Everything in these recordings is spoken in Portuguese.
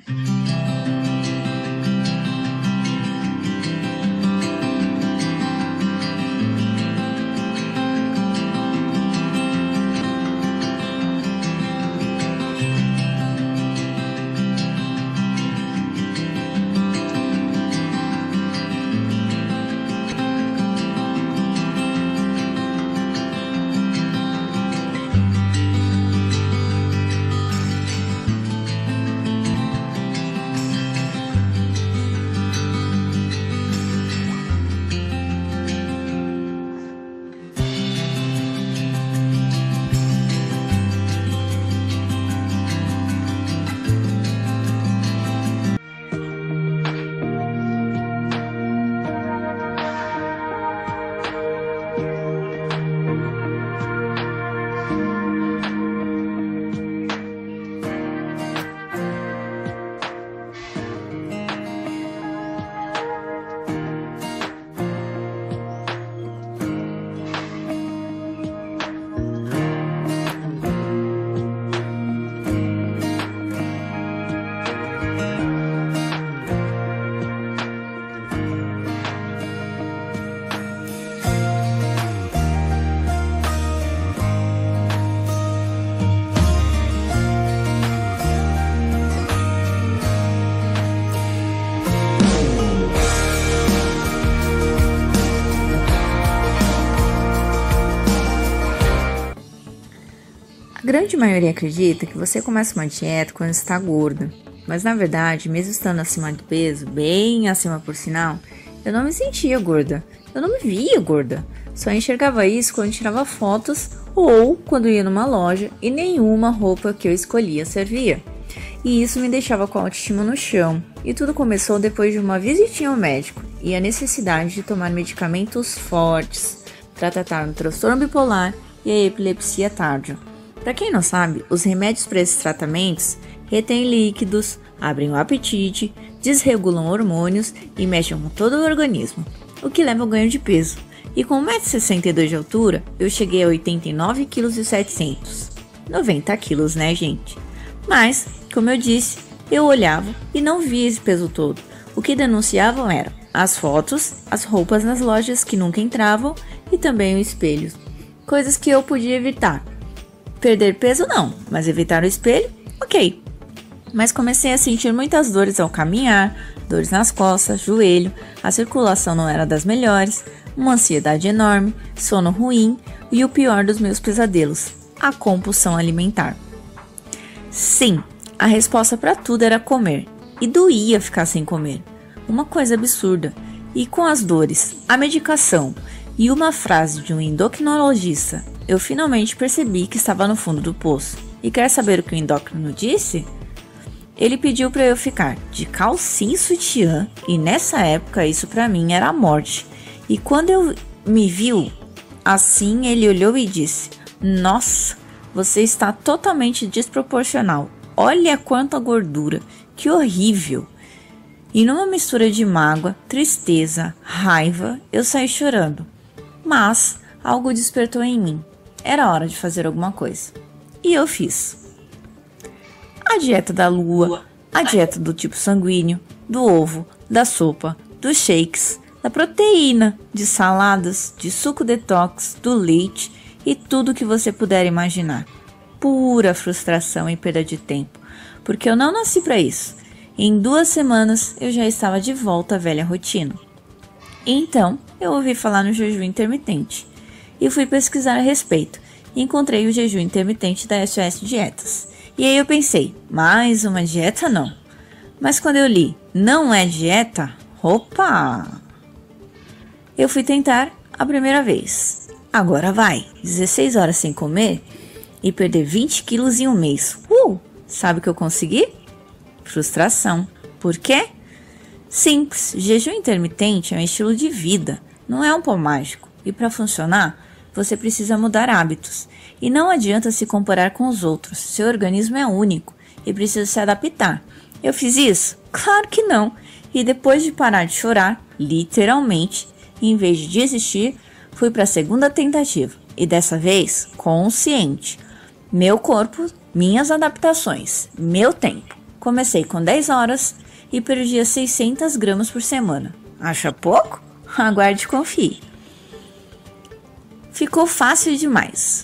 A grande maioria acredita que você começa uma dieta quando está gorda, mas na verdade, mesmo estando acima do peso, bem acima por sinal, eu não me sentia gorda, eu não me via gorda, só enxergava isso quando tirava fotos ou quando ia numa loja e nenhuma roupa que eu escolhia servia. E isso me deixava com a autoestima no chão, e tudo começou depois de uma visitinha ao médico e a necessidade de tomar medicamentos fortes para tratar o transtorno bipolar e a epilepsia tardia. Para quem não sabe, os remédios para esses tratamentos retêm líquidos, abrem o apetite, desregulam hormônios e mexem com todo o organismo, o que leva ao ganho de peso. E com 1,62 m de altura, eu cheguei a 89,7 kg. 90 kg, né, gente? Mas, como eu disse, eu olhava e não via esse peso todo. O que denunciavam eram as fotos, as roupas nas lojas que nunca entravam e também o espelho. Coisas que eu podia evitar. Perder peso não, mas evitar o espelho, ok. Mas comecei a sentir muitas dores ao caminhar, dores nas costas, joelho, a circulação não era das melhores, uma ansiedade enorme, sono ruim e o pior dos meus pesadelos, a compulsão alimentar. Sim, a resposta para tudo era comer, e doía ficar sem comer, uma coisa absurda. E com as dores, a medicação e uma frase de um endocrinologista, eu finalmente percebi que estava no fundo do poço. E quer saber o que o endócrino disse? Ele pediu para eu ficar de calcinha e sutiã, e nessa época isso para mim era a morte. E quando eu me viu assim, ele olhou e disse: "Nossa, você está totalmente desproporcional. Olha quanta gordura, que horrível." E numa mistura de mágoa, tristeza, raiva, eu saí chorando. Mas algo despertou em mim. Era hora de fazer alguma coisa. E eu fiz. A dieta da lua, a dieta do tipo sanguíneo, do ovo, da sopa, dos shakes, da proteína, de saladas, de suco detox, do leite e tudo que você puder imaginar. Pura frustração e perda de tempo, porque eu não nasci para isso. Em 2 semanas eu já estava de volta à velha rotina. Então eu ouvi falar no jejum intermitente e fui pesquisar a respeito. Encontrei o jejum intermitente da SOS Dietas. E aí eu pensei, mais uma dieta não. Mas quando eu li, não é dieta? Opa! Eu fui tentar a primeira vez. Agora vai, 16 horas sem comer e perder 20 quilos em um mês. Sabe o que eu consegui? Frustração. Por quê? Simples, jejum intermitente é um estilo de vida, não é um pão mágico. E para funcionar, você precisa mudar hábitos. E não adianta se comparar com os outros, seu organismo é único e precisa se adaptar. Eu fiz isso? Claro que não. E depois de parar de chorar, literalmente, em vez de desistir, fui para a segunda tentativa. E dessa vez, consciente. Meu corpo, minhas adaptações, meu tempo. Comecei com 10 horas e perdia 600 gramas por semana. Acha pouco? Aguarde e confie. Ficou fácil demais.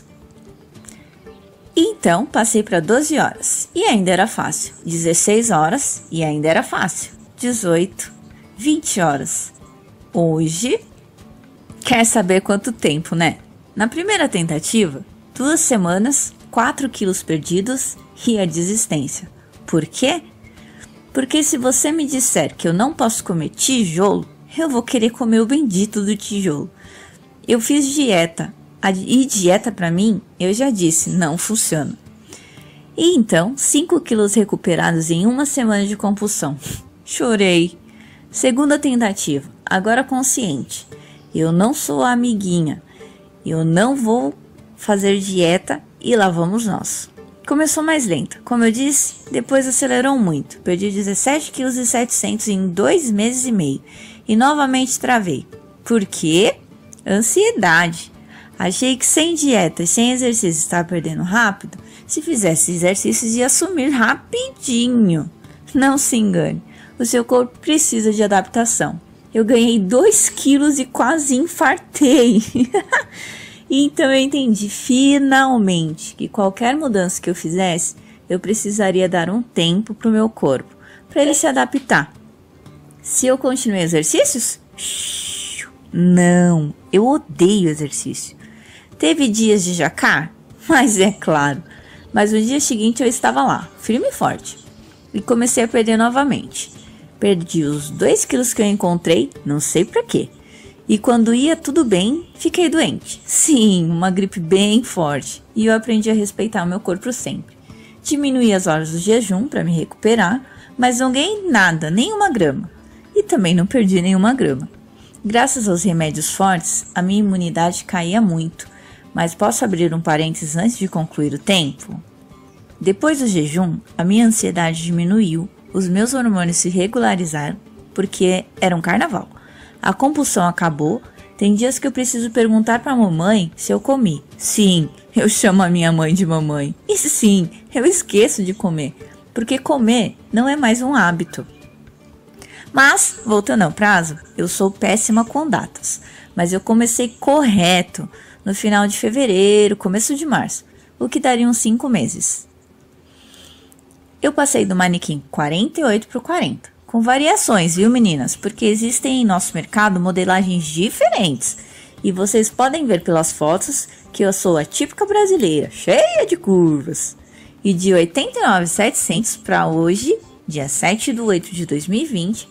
Então, passei para 12 horas e ainda era fácil. 16 horas e ainda era fácil. 18, 20 horas. Hoje, quer saber quanto tempo, né? Na primeira tentativa, 2 semanas, 4 quilos perdidos e a desistência. Por quê? Porque se você me disser que eu não posso comer tijolo, eu vou querer comer o bendito do tijolo. Eu fiz dieta. E dieta para mim, eu já disse, não funciona. E então, 5 quilos recuperados em 1 semana de compulsão. Chorei. Segunda tentativa, agora consciente. Eu não sou a amiguinha. Eu não vou fazer dieta e lá vamos nós. Começou mais lenta. Como eu disse, depois acelerou muito. Perdi 17,7 kg em 2 meses e meio. E novamente travei. Por quê? Ansiedade. Achei que sem dieta e sem exercício estava perdendo rápido. Se fizesse exercícios ia sumir rapidinho. Não se engane. O seu corpo precisa de adaptação. Eu ganhei 2 quilos e quase infartei. Então eu entendi finalmente que qualquer mudança que eu fizesse, eu precisaria dar um tempo para o meu corpo, para ele se adaptar. Se eu continuei exercícios? Não, eu odeio exercício. Teve dias de jacar? Mas é claro. Mas no dia seguinte eu estava lá, firme e forte. E comecei a perder novamente. Perdi os 2 quilos que eu encontrei, não sei pra quê. E quando ia tudo bem, fiquei doente. Sim, uma gripe bem forte. E eu aprendi a respeitar o meu corpo sempre. Diminuí as horas do jejum para me recuperar, mas não ganhei nada, nem 1 grama. E também não perdi nenhuma grama. Graças aos remédios fortes, a minha imunidade caía muito. Mas posso abrir um parênteses antes de concluir o tempo? Depois do jejum, a minha ansiedade diminuiu, os meus hormônios se regularizaram, porque era um carnaval. A compulsão acabou, tem dias que eu preciso perguntar para a mamãe se eu comi. Sim, eu chamo a minha mãe de mamãe. E sim, eu esqueço de comer, porque comer não é mais um hábito. Mas, voltando ao prazo, eu sou péssima com datas, mas eu comecei correto no final de fevereiro, começo de março, o que daria uns 5 meses. Eu passei do manequim 48 para o 40, com variações, viu meninas? Porque existem em nosso mercado modelagens diferentes, e vocês podem ver pelas fotos que eu sou a típica brasileira, cheia de curvas. E de 89.700 para hoje, dia 7/8/2020,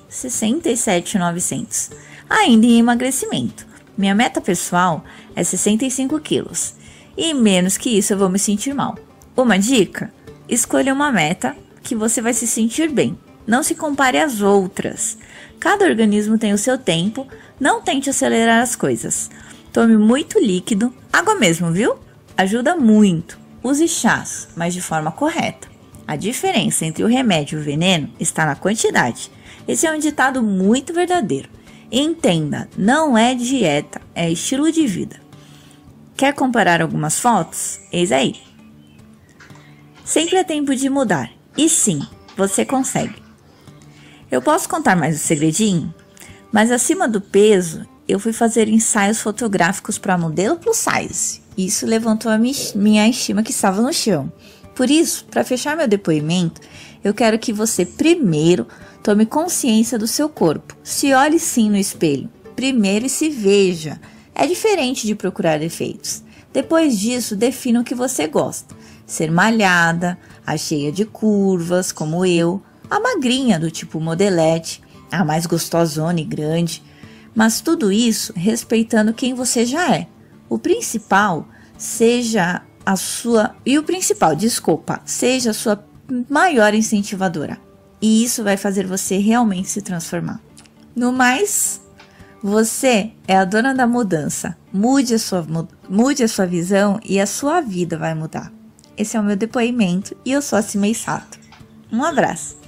67.900, ainda em emagrecimento. Minha meta pessoal é 65 quilos, e menos que isso eu vou me sentir mal. Uma dica? Escolha uma meta que você vai se sentir bem. Não se compare às outras. Cada organismo tem o seu tempo, não tente acelerar as coisas. Tome muito líquido, água mesmo, viu? Ajuda muito. Use chás, mas de forma correta. A diferença entre o remédio e o veneno está na quantidade. Esse é um ditado muito verdadeiro. Entenda, não é dieta, é estilo de vida. Quer comparar algumas fotos? Eis aí. Sempre é tempo de mudar. E sim, você consegue. Eu posso contar mais um segredinho? Mas acima do peso, eu fui fazer ensaios fotográficos para modelo plus size. Isso levantou a minha estima que estava no chão. Por isso, para fechar meu depoimento, eu quero que você primeiro tome consciência do seu corpo. Se olhe sim no espelho. Primeiro se veja. É diferente de procurar defeitos. Depois disso, defina o que você gosta. Ser malhada, a cheia de curvas, como eu, a magrinha do tipo modelete, a mais gostosona e grande. Mas tudo isso respeitando quem você já é. Seja a sua maior incentivadora. E isso vai fazer você realmente se transformar. No mais, você é a dona da mudança. Mude a sua visão e a sua vida vai mudar. Esse é o meu depoimento e eu sou a Cimei Sato. Um abraço.